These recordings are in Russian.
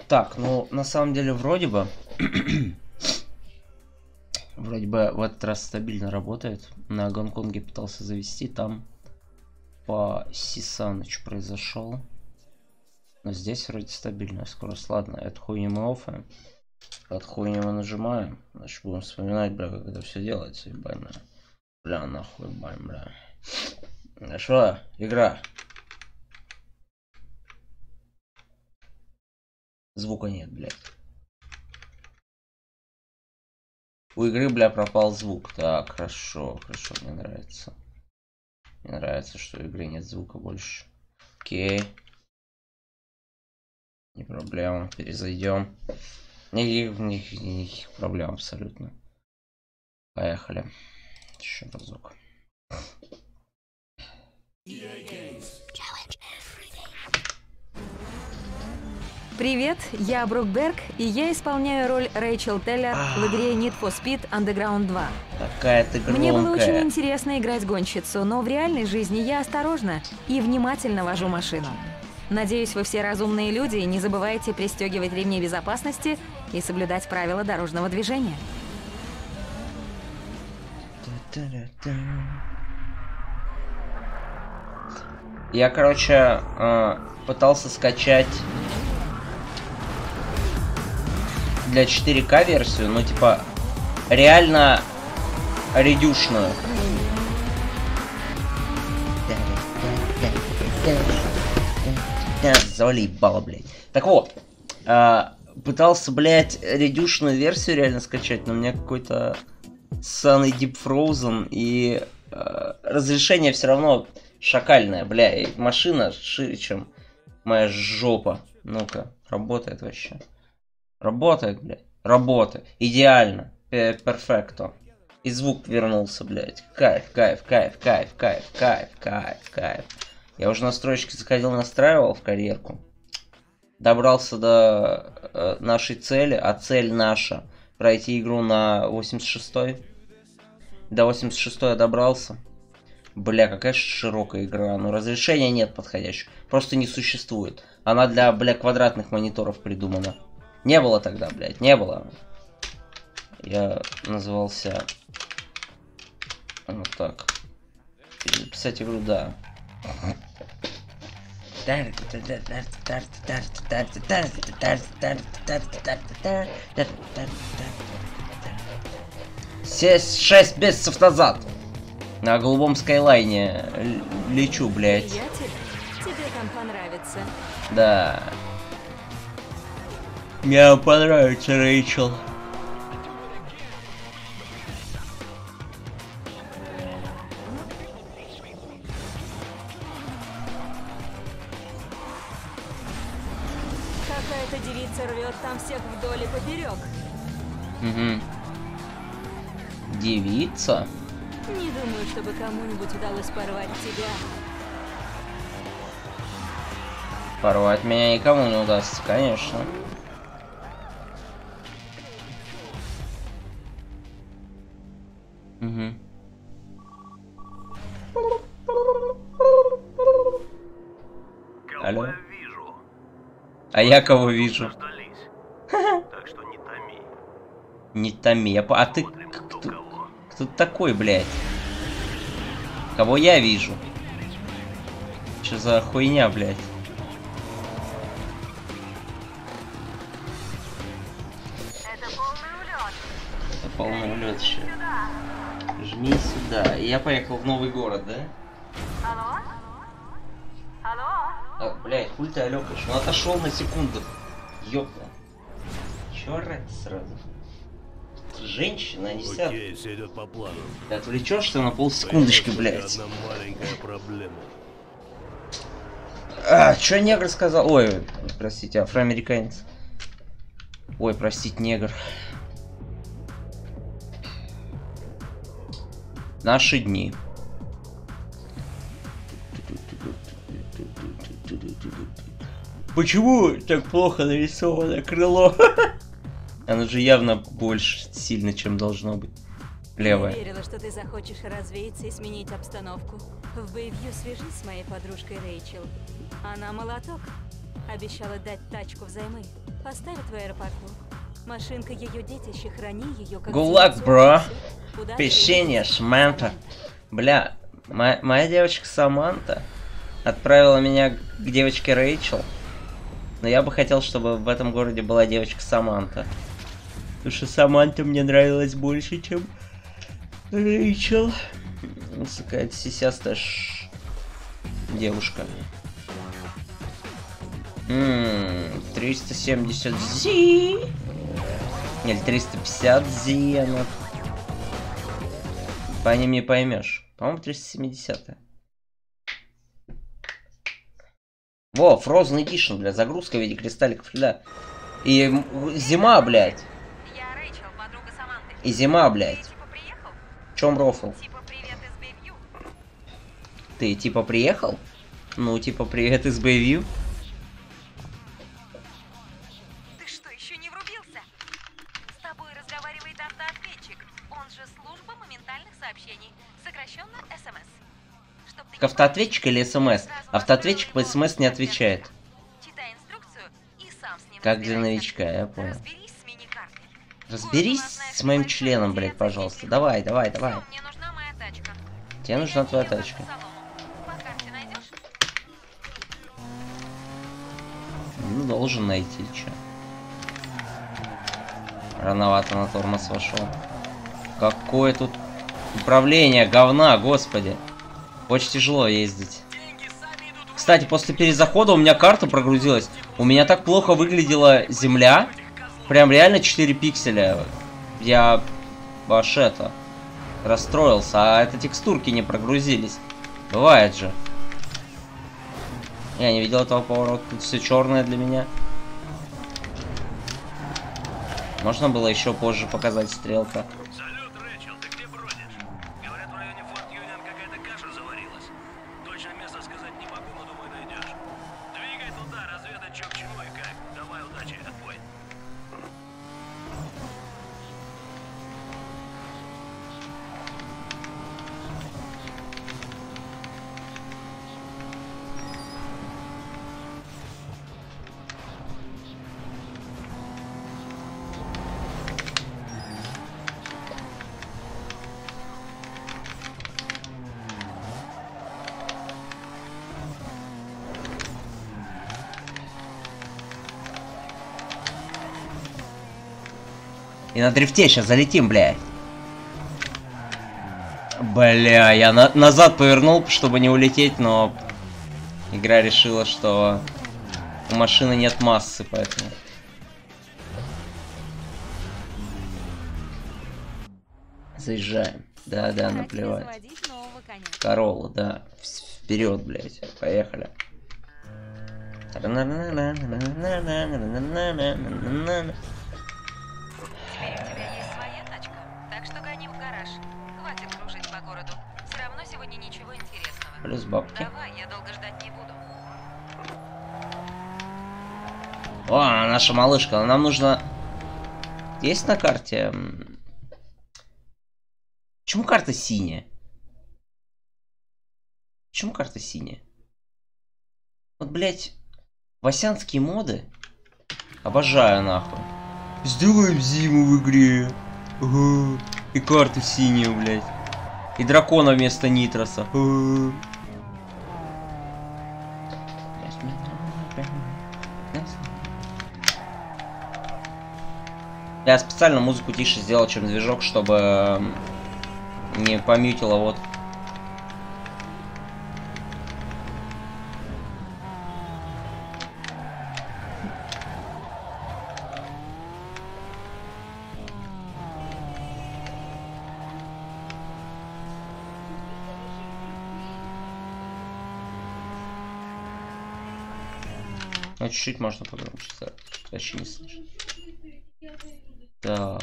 Так, ну, на самом деле, вроде бы в этот раз стабильно работает. На Гонконге пытался завести, там по Сисаныч произошел. Но здесь вроде стабильная скорость. Ладно, эту хуйню мы офаем. Эту хуйню мы нажимаем. Значит, будем вспоминать, бля, как это все делается, ебать, бля. Бля, нахуй, бля. Что? Игра. Звука нет, блядь. У игры, бля, пропал звук. Так, хорошо, хорошо, мне нравится. Мне нравится, что у игры нет звука больше. Окей. Не проблема, перезайдем. Никаких проблем абсолютно. Поехали. Еще разок. Привет, я Брук Берг, и я исполняю роль Рэйчел Теллер в игре Need for Speed Underground 2. Какая ты громкая. Мне было очень интересно играть гонщицу, но в реальной жизни я осторожна и внимательно вожу машину. Надеюсь, вы все разумные люди и не забывайте пристегивать ремни безопасности и соблюдать правила дорожного движения. Я, короче, пытался скачать для 4К версию, ну типа реально редюшную. Завалибало, блядь. Так вот, пытался, блядь, редюшную версию реально скачать, но у меня какой-то ссаный Deep Frozen, и разрешение все равно шакальное, бля, и машина шире, чем моя жопа. Ну-ка, работает вообще. Работает, блядь. Работает. Идеально. Перфекто. И звук вернулся, блядь. Кайф, кайф, кайф, кайф, кайф, кайф, кайф, кайф. Я уже настройки заходил, настраивал в карьерку. Добрался до нашей цели, а цель наша пройти игру на 86-й. До 86-й я добрался. Бля, какая широкая игра. Ну, разрешения нет подходящего. Просто не существует. Она для, бля, квадратных мониторов придумана. Не было тогда, блядь, не было. Я назывался... Вот так. Перезаписать игру, да. Шесть месяцев назад на голубом скайлайне лечу, блядь. Приятель, тебе там понравится. Да. Мне понравится, Рэйчел. Какая-то девица рвет там всех вдоль и поперек. Угу. Девица? Не думаю, чтобы кому-нибудь удалось порвать тебя. Порвать меня никому не удастся, конечно. Угу. Алло. Вижу. А я кого вижу? Так что не томи. Не томи. А ты кто такой, блядь? Кого я вижу? Что за хуйня, блядь? Это полный улет. Это полный улет еще. Жми сюда. И я поехал в новый город, да? Алло? Алло? А, блядь, хуй ты алёкаешь. Он отошел на секунду. Ёпта. Чё орать сразу? Женщина, не вся. Окей, все идет по плану. Ты отвлечешься на полсекундочки, блядь. Одна маленькая проблема. А, чё негр сказал? Ой, простите, афроамериканец. Ой, простите, негр. Наши дни. Почему так плохо нарисовано крыло? Оно же явно больше сильно, чем должно быть. Левое. Я верила, что ты захочешь развеяться и сменить обстановку. В Бэйвью свяжись с моей подружкой Рэйчел. Она молоток. Обещала дать тачку взаймы. Поставит в аэропорту. Машинка ее детище, храни ее как... Good luck, bro. Удачи. Печенье, Саманта. Бля, моя девочка Саманта отправила меня к девочке Рэйчел. Но я бы хотел, чтобы в этом городе была девочка Саманта. Потому что Саманта мне нравилась больше, чем Рэйчел. Какая-то сисястая девушка. 370 зи. Или 350 зи она. По ним не поймешь. По-моему, 370. Во, Frozen Edition, блядь, загрузка в виде кристалликов льда. И зима, блядь. Я Рэйчел, подруга Саманты. И зима, блядь. Ты типа приехал? В чем рофл? Типа привет из Бэйвью. Ты типа приехал? Ну, типа привет из Бэйвью. Ты что, еще не врубился? С тобой разговаривает автоответчик. Он же служба моментальных сообщений. Сокращенно СМС. Чтоб ты не Автоответчик или СМС? Автоответчик по СМС не отвечает. читай инструкцию и сам с ним Как для разбирайся. новичка, я понял. Разберись с мини-картой. Разберись с моим членом, блядь, пожалуйста. Давай, давай, давай. Всё, мне нужна моя тачка. Тебе нужна твоя Я еду тачка. к салону. По карте найдешь? Ну, должен найти, чё. Рановато на тормоз вошел. Какое тут управление говна, господи. Очень тяжело ездить. Кстати, после перезахода у меня карта прогрузилась. У меня так плохо выглядела земля. Прям реально 4 пикселя. Я аж это расстроился. А это текстурки не прогрузились. Бывает же. Я не видел этого поворота. Тут все черное для меня. Можно было еще позже показать стрелка. Салют, Рэйчел, ты где бродишь? Говорят, в районе Форт Юнион какая-то каша заварилась. Точное место сказать не могу, но думаю, найдешь. Двигай туда, разведать, чё к чему и как. Давай, удачи, отбой. И на дрифте сейчас залетим, блядь. Бля, я назад повернул, чтобы не улететь, но игра решила, что у машины нет массы, поэтому... Заезжаем. Да, наплевать. Заводить нового коня. Королла, да. Вперед, блядь. Поехали. Теперь у тебя есть своя тачка, так что гони в гараж. Хватит кружить по городу. Все равно сегодня ничего интересного. Плюс бабки. Давай, я долго ждать не буду. О, наша малышка. Нам нужно... Есть на карте... Почему карта синяя? Почему карта синяя? Вот, блядь, васянские моды. Обожаю, нахуй. Сделаем зиму в игре. Ага. И карту синюю, блядь. И дракона вместо Нитроса. Ага. Я специально музыку тише сделал, чем движок, чтобы не помьютило, вот. Ну, чуть-чуть можно погромче сделать, вообще не слышно. Так.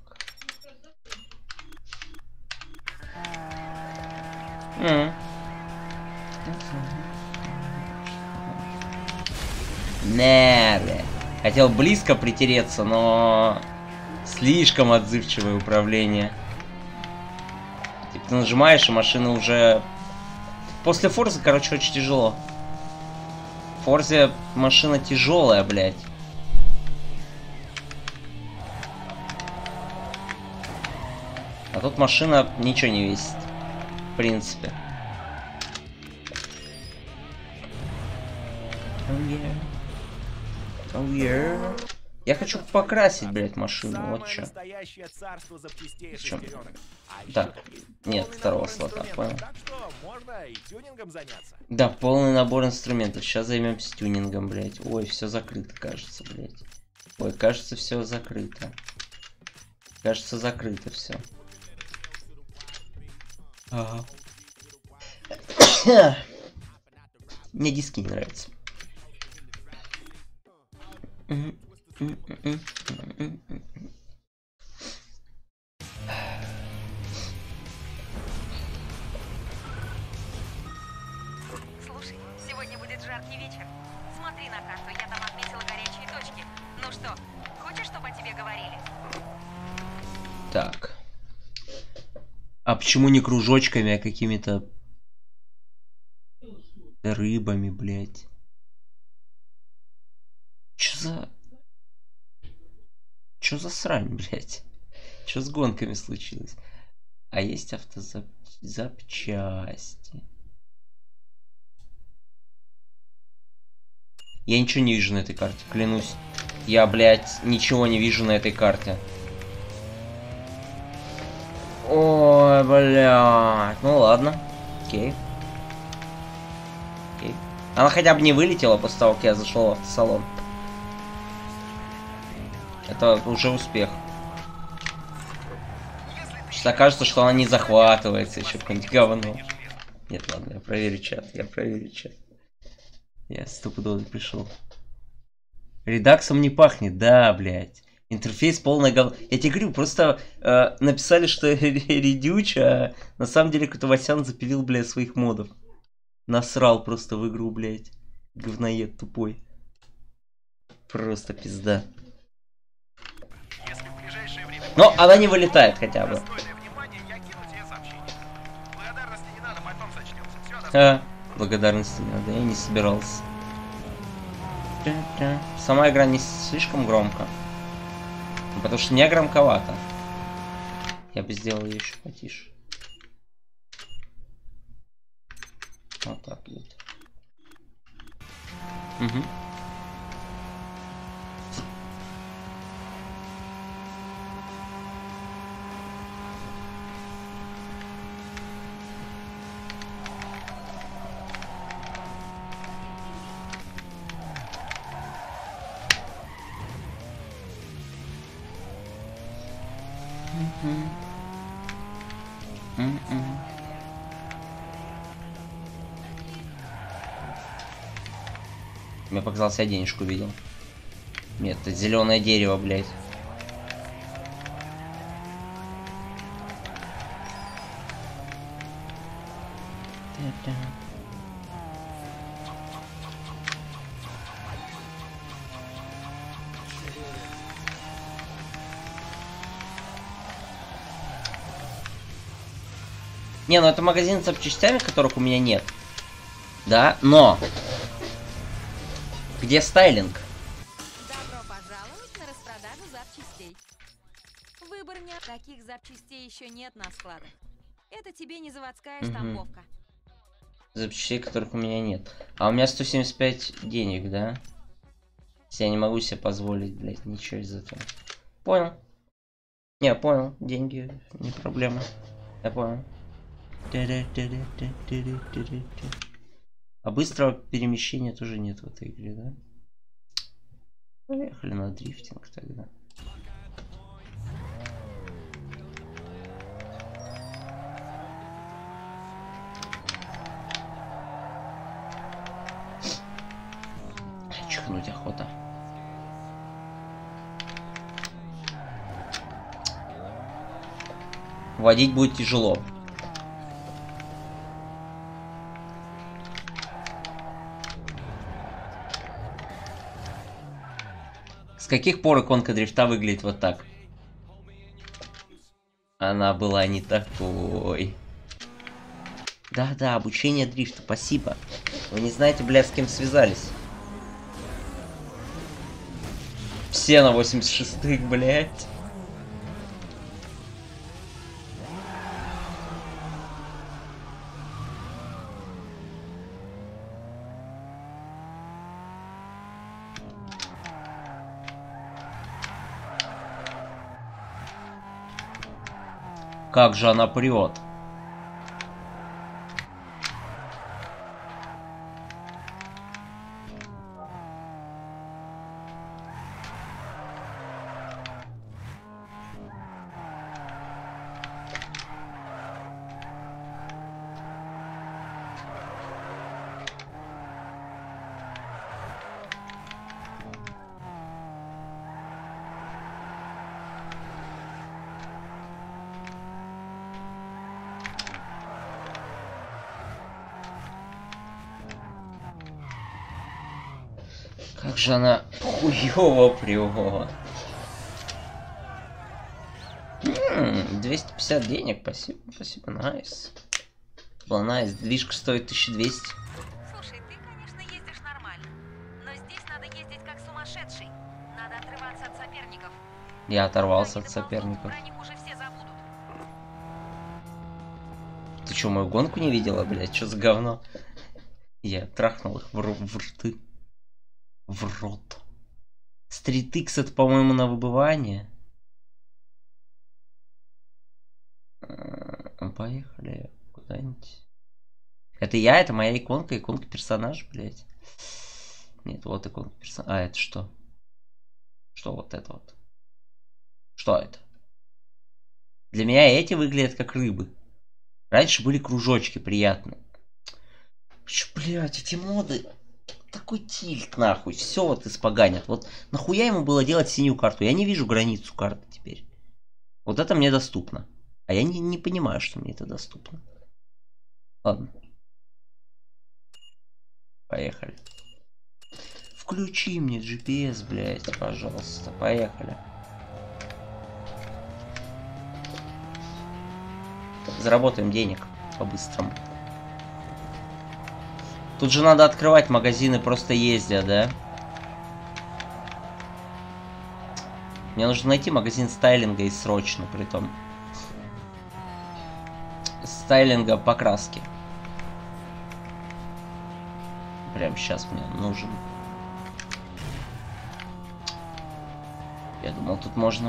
Не, бля. Хотел близко притереться, но слишком отзывчивое управление. Типа ты нажимаешь, и машина уже... После Форза, короче, очень тяжело. Форзе машина тяжелая, блядь. А тут машина ничего не весит. В принципе. Oh yeah. Я хочу покрасить, блядь, машину. Вот чё. Чем? Так, нет, второго слота, понял. Да, полный набор инструментов. Сейчас займемся тюнингом, блядь. Ой, все закрыто, кажется, блядь. Ой, кажется, все закрыто. Кажется, закрыто все. Ага. Мне диски не нравятся. Слушай, сегодня будет жаркий вечер. Смотри на карту, я там отметила горячие точки. Ну что, хочешь, чтобы о тебе говорили? Так. А почему не кружочками, а какими-то рыбами, блядь? Чё за срань, блядь? Чё с гонками случилось? А есть автозапчасти. Я ничего не вижу на этой карте, клянусь. Я, блядь, ничего не вижу на этой карте. Ой, блядь. Ну ладно. Окей. Окей. Она хотя бы не вылетела после того, как я зашел в автосалон. Это уже успех. Сейчас окажется, что она не захватывается, еще какое-нибудь говно. Нет, ладно, я проверю чат, Я стопудово пришел. Редаксом не пахнет, да, блядь. Интерфейс полное говно. Я тебе говорю, просто написали, что редюч, а на самом деле какой-то Васян запилил, блядь, своих модов. Насрал просто в игру, блядь. Говноед тупой. Просто пизда. Но она не вылетает хотя бы. Благодарности не надо, я не собирался. Сама игра не слишком громко. Потому что мне громковато. Я бы сделал ее еще потише. Вот так вот. Угу. Мне показалось, я денежку видел. Нет, это зеленое дерево, блядь. Не, ну это магазин с запчастями, которых у меня нет. Да, но... Где стайлинг? Добро пожаловать на распродажу запчастей. Выбор не... Таких запчастей еще нет на складах. Это тебе не заводская штамповка. Запчастей, которых у меня нет. А у меня 175 денег, да? Я не могу себе позволить, блядь, ничего из этого. Понял. Не, понял. Деньги не проблема. Я понял. А быстрого перемещения тоже нет в этой игре, да? Поехали на дрифтинг тогда. Чихнуть охота. Водить будет тяжело. С каких пор иконка дрифта выглядит вот так? Она была не такой. Да-да, обучение дрифта, спасибо. Вы не знаете, бля, с кем связались. все на 86-х, блядь. Как же она прет. Как же она хуёво прёт. 250 денег, спасибо, спасибо, найс. Был найс, движка стоит 1200. Слушай, ты, конечно, ездишь нормально, но здесь надо ездить как сумасшедший. Надо отрываться от соперников. Я оторвался Они от за болтом, соперников. про них уже все забудут. Ты чё, мою гонку не видела, блядь? Чё за говно? Я трахнул их в рты. В рот. Street X это, по-моему, на выбывание. Поехали куда-нибудь. Это я, это моя иконка персонаж, блядь. Нет, вот иконка персонаж. А, это что? Что вот это вот? Что это? Для меня эти выглядят как рыбы. Раньше были кружочки приятные. Чё, блядь, эти моды... Такой тильт, нахуй. Все вот испоганят. Вот нахуя ему было делать синюю карту? Я не вижу границу карты теперь. Вот это мне доступно. А я не понимаю, что мне это доступно. Ладно. Поехали. Включи мне GPS, блядь, пожалуйста. Поехали. Заработаем денег по-быстрому. Тут же надо открывать магазины, просто ездя, да? Мне нужно найти магазин стайлинга и срочно, притом. Стайлинга покраски. Прям сейчас мне нужен. Я думал, тут можно.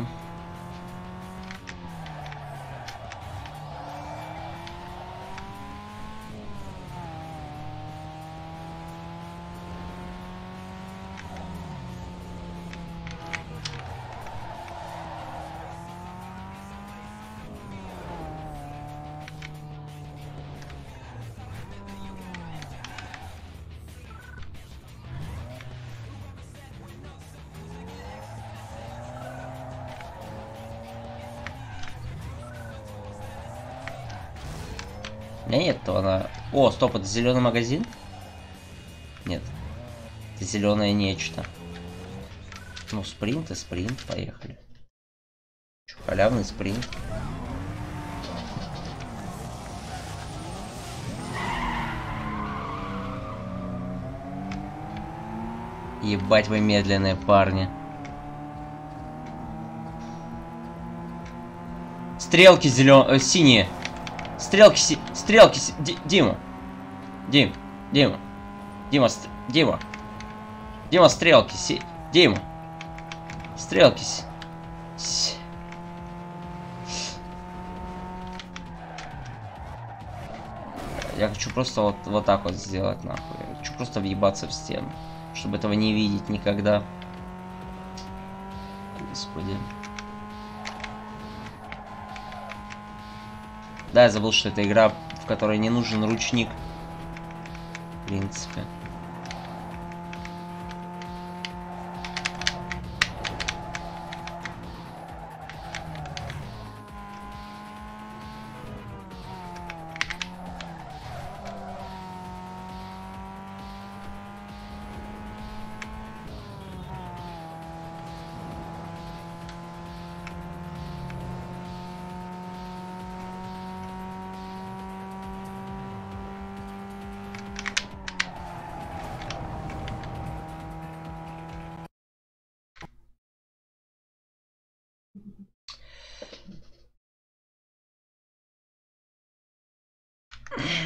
У меня нет, то она... О, стоп, это зеленый магазин? Нет. Это зеленое нечто. Ну, спринт и спринт, поехали. Чё, халявный спринт. Ебать вы медленные парни. Стрелки зеленые, синие. Стрелки, Дима. Дима, стрелки, Дима. Стрелки, Я хочу просто вот так вот сделать, нахуй. Я хочу просто въебаться в стену, чтобы этого не видеть никогда. Господи. Да, я забыл, что это игра, в которой не нужен ручник. В принципе.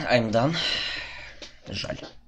I'm done. Жаль.